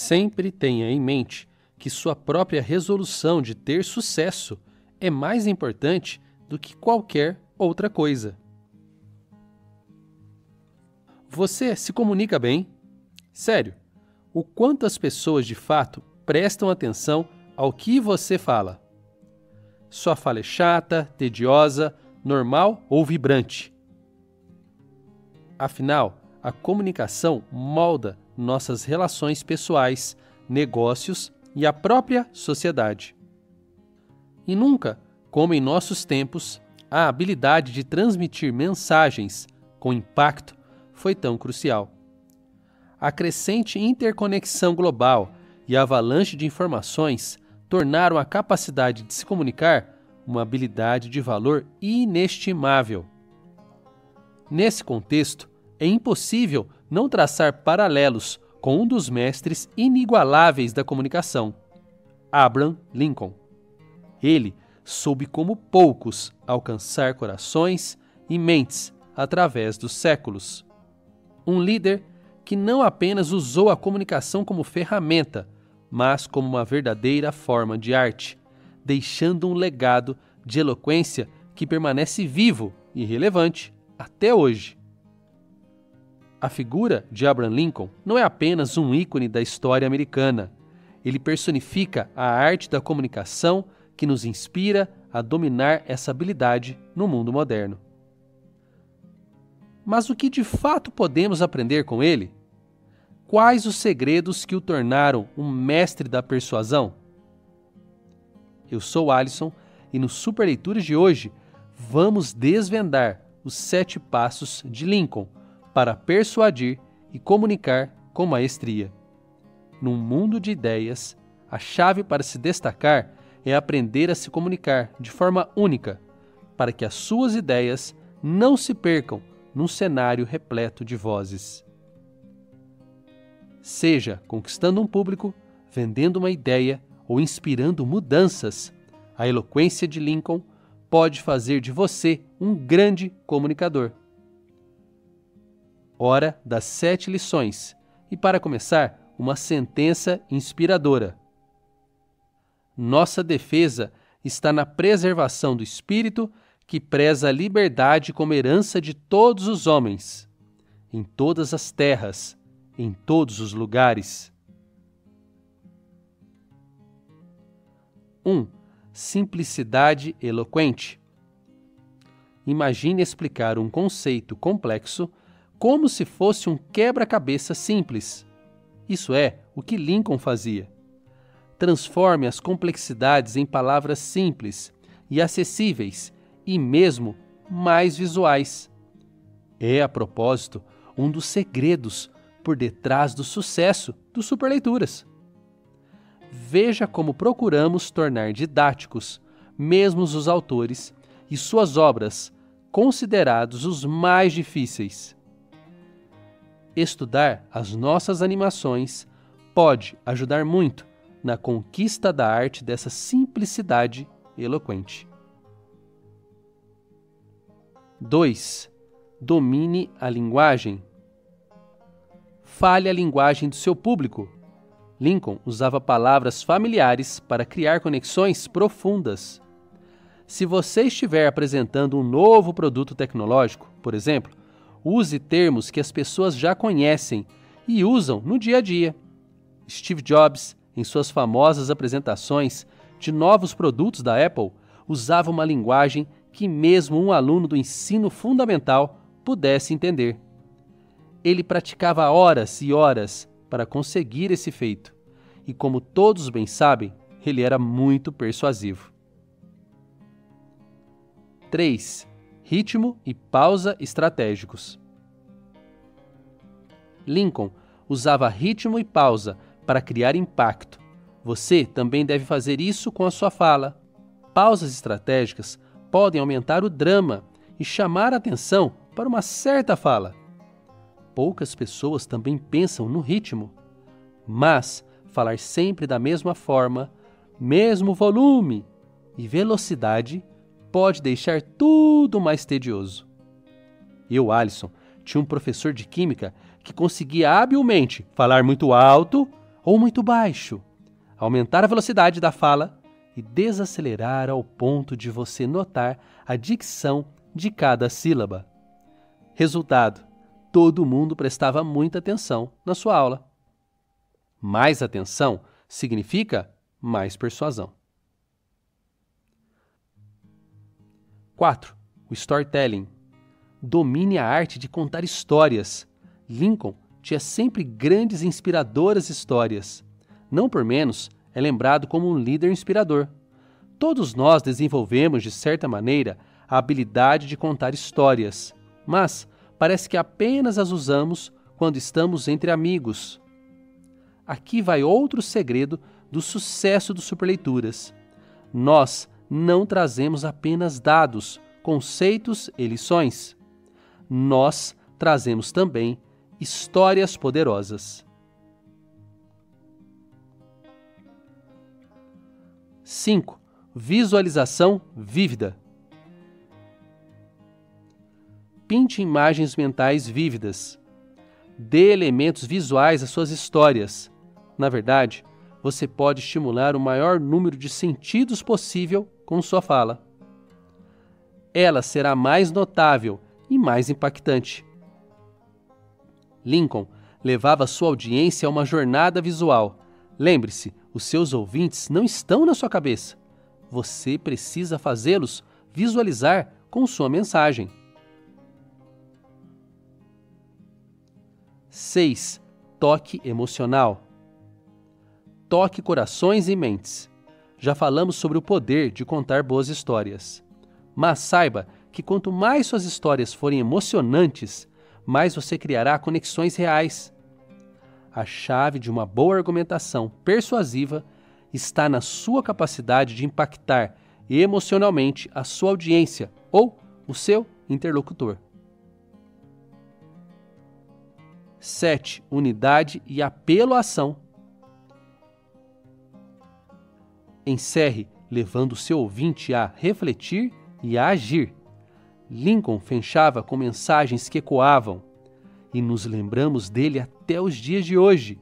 Sempre tenha em mente que sua própria resolução de ter sucesso é mais importante do que qualquer outra coisa. Você se comunica bem? Sério, o quanto as pessoas de fato prestam atenção ao que você fala? Sua fala é chata, tediosa, normal ou vibrante? Afinal, a comunicação molda nossas relações pessoais, negócios e a própria sociedade. E nunca, como em nossos tempos, a habilidade de transmitir mensagens com impacto foi tão crucial. A crescente interconexão global e a avalanche de informações tornaram a capacidade de se comunicar uma habilidade de valor inestimável. Nesse contexto, é impossível não traçar paralelos com um dos mestres inigualáveis da comunicação, Abraham Lincoln. Ele soube como poucos alcançar corações e mentes através dos séculos. Um líder que não apenas usou a comunicação como ferramenta, mas como uma verdadeira forma de arte, deixando um legado de eloquência que permanece vivo e relevante até hoje. A figura de Abraham Lincoln não é apenas um ícone da história americana. Ele personifica a arte da comunicação que nos inspira a dominar essa habilidade no mundo moderno. Mas o que de fato podemos aprender com ele? Quais os segredos que o tornaram um mestre da persuasão? Eu sou Alisson e no Super Leituras de hoje vamos desvendar os 7 passos de Lincoln para persuadir e comunicar com maestria. Num mundo de ideias, a chave para se destacar é aprender a se comunicar de forma única, para que as suas ideias não se percam num cenário repleto de vozes. Seja conquistando um público, vendendo uma ideia ou inspirando mudanças, a eloquência de Lincoln pode fazer de você um grande comunicador. Hora das 7 lições. E para começar, uma sentença inspiradora. Nossa defesa está na preservação do espírito que preza a liberdade como herança de todos os homens, em todas as terras, em todos os lugares. 1. Simplicidade eloquente. Imagine explicar um conceito complexo como se fosse um quebra-cabeça simples. Isso é o que Lincoln fazia. Transforme as complexidades em palavras simples e acessíveis e mesmo mais visuais. É, a propósito, um dos segredos por detrás do sucesso do Super Leituras. Veja como procuramos tornar didáticos mesmo os autores e suas obras considerados os mais difíceis. Estudar as nossas animações pode ajudar muito na conquista da arte dessa simplicidade eloquente. 2. Domine a linguagem. Fale a linguagem do seu público. Lincoln usava palavras familiares para criar conexões profundas. Se você estiver apresentando um novo produto tecnológico, por exemplo, use termos que as pessoas já conhecem e usam no dia a dia. Steve Jobs, em suas famosas apresentações de novos produtos da Apple, usava uma linguagem que mesmo um aluno do ensino fundamental pudesse entender. Ele praticava horas e horas para conseguir esse feito, e como todos bem sabem, ele era muito persuasivo. 3. Ritmo e pausa estratégicos. Lincoln usava ritmo e pausa para criar impacto. Você também deve fazer isso com a sua fala. Pausas estratégicas podem aumentar o drama e chamar a atenção para uma certa fala. Poucas pessoas também pensam no ritmo, mas falar sempre da mesma forma, mesmo volume e velocidade pode deixar tudo mais tedioso. Eu, Alisson, tinha um professor de química que conseguia habilmente falar muito alto ou muito baixo. Aumentar a velocidade da fala e desacelerar ao ponto de você notar a dicção de cada sílaba. Resultado: todo mundo prestava muita atenção na sua aula. Mais atenção significa mais persuasão. 4. O storytelling. Domine a arte de contar histórias. Lincoln tinha sempre grandes e inspiradoras histórias. Não por menos, é lembrado como um líder inspirador. Todos nós desenvolvemos, de certa maneira, a habilidade de contar histórias, mas parece que apenas as usamos quando estamos entre amigos. Aqui vai outro segredo do sucesso do Superleituras. Nós não trazemos apenas dados, conceitos e lições. Nós trazemos também histórias poderosas. 5. Visualização vívida. Pinte imagens mentais vívidas. Dê elementos visuais às suas histórias. Na verdade, você pode estimular o maior número de sentidos possível com sua fala. Ela será mais notável e mais impactante. Lincoln levava sua audiência a uma jornada visual. Lembre-se, os seus ouvintes não estão na sua cabeça. Você precisa fazê-los visualizar com sua mensagem. 6. Toque emocional. Toque corações e mentes. Já falamos sobre o poder de contar boas histórias. Mas saiba que quanto mais suas histórias forem emocionantes, mais você criará conexões reais. A chave de uma boa argumentação persuasiva está na sua capacidade de impactar emocionalmente a sua audiência ou o seu interlocutor. 7. Unidade e apelo à ação. Encerre levando o seu ouvinte a refletir e a agir. Lincoln fechava com mensagens que ecoavam, e nos lembramos dele até os dias de hoje.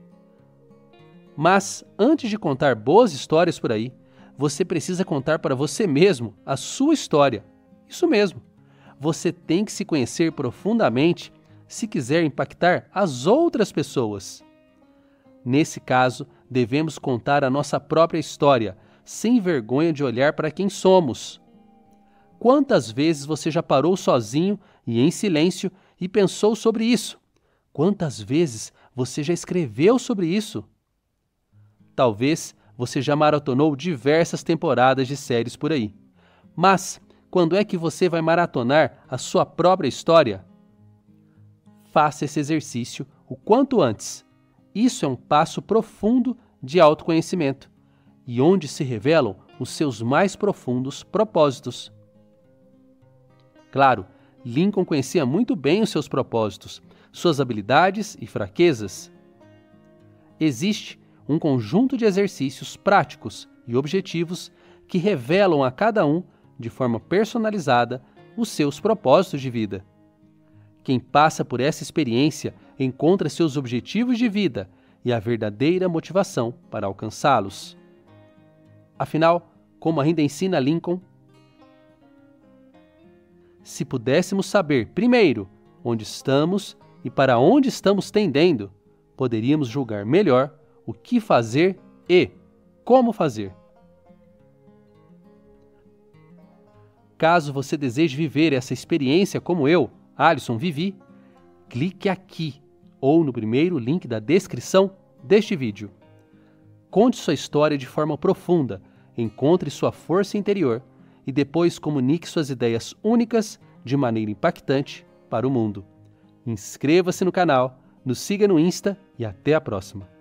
Mas, antes de contar boas histórias por aí, você precisa contar para você mesmo a sua história. Isso mesmo. Você tem que se conhecer profundamente se quiser impactar as outras pessoas. Nesse caso, devemos contar a nossa própria história, sem vergonha de olhar para quem somos. Quantas vezes você já parou sozinho e em silêncio e pensou sobre isso? Quantas vezes você já escreveu sobre isso? Talvez você já maratonou diversas temporadas de séries por aí. Mas, quando é que você vai maratonar a sua própria história? Faça esse exercício o quanto antes. Isso é um passo profundo de autoconhecimento e onde se revelam os seus mais profundos propósitos. Claro, Lincoln conhecia muito bem os seus propósitos, suas habilidades e fraquezas. Existe um conjunto de exercícios práticos e objetivos que revelam a cada um, de forma personalizada, os seus propósitos de vida. Quem passa por essa experiência encontra seus objetivos de vida e a verdadeira motivação para alcançá-los. Afinal, como ainda ensina Lincoln, se pudéssemos saber, primeiro, onde estamos e para onde estamos tendendo, poderíamos julgar melhor o que fazer e como fazer. Caso você deseje viver essa experiência como eu, Alisson, vivi, clique aqui ou no primeiro link da descrição deste vídeo. Conte sua história de forma profunda, encontre sua força interior e depois comunique suas ideias únicas de maneira impactante para o mundo. Inscreva-se no canal, nos siga no Insta e até a próxima.